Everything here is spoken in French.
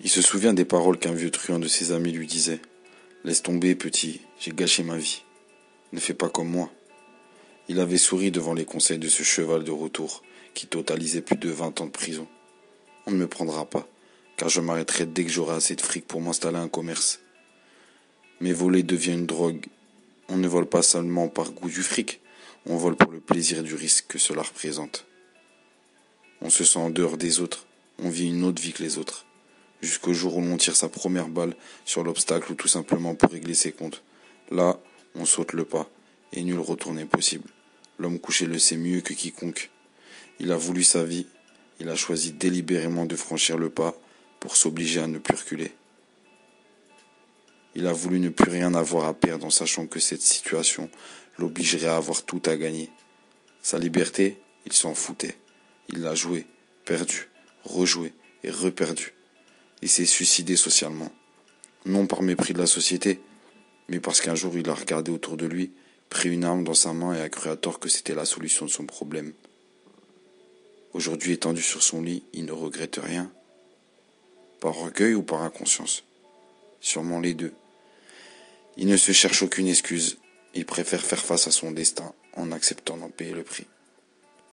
Il se souvient des paroles qu'un vieux truand de ses amis lui disait. Laisse tomber, petit, j'ai gâché ma vie. Ne fais pas comme moi. Il avait souri devant les conseils de ce cheval de retour, qui totalisait plus de 20 ans de prison. On ne me prendra pas, car je m'arrêterai dès que j'aurai assez de fric pour m'installer un commerce. Mais voler devient une drogue. On ne vole pas seulement par goût du fric, on vole pour le plaisir du risque que cela représente. On se sent en dehors des autres, on vit une autre vie que les autres. Jusqu'au jour où l'on tire sa première balle sur l'obstacle ou tout simplement pour régler ses comptes. Là, on saute le pas, et nul retour n'est possible. L'homme couché le sait mieux que quiconque. Il a voulu sa vie, il a choisi délibérément de franchir le pas pour s'obliger à ne plus reculer. Il a voulu ne plus rien avoir à perdre en sachant que cette situation l'obligerait à avoir tout à gagner. Sa liberté, il s'en foutait. Il l'a jouée, perdu, rejoué et reperdu. Il s'est suicidé socialement. Non par mépris de la société, mais parce qu'un jour il a regardé autour de lui, pris une arme dans sa main et a cru à tort que c'était la solution de son problème. Aujourd'hui étendu sur son lit, il ne regrette rien. Par orgueil ou par inconscience? Sûrement les deux. Il ne se cherche aucune excuse. Il préfère faire face à son destin en acceptant d'en payer le prix.